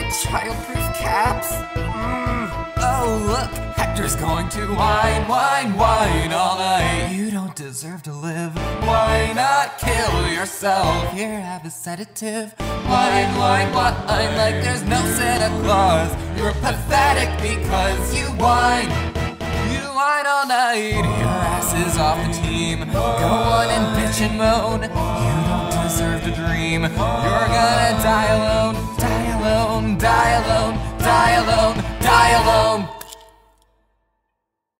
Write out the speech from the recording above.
Childproof caps? Oh, look, Hector's going to whine, whine, whine all night. You don't deserve to live. Why not kill yourself? Here, have a sedative. Whine, whine, whine like there's no Santa Claus. You're pathetic because you whine. You whine all night. Your ass is off the team. Go on and bitch and moan. You don't deserve to dream. You're gonna die alone, die alone, die alone, die alone, die alone.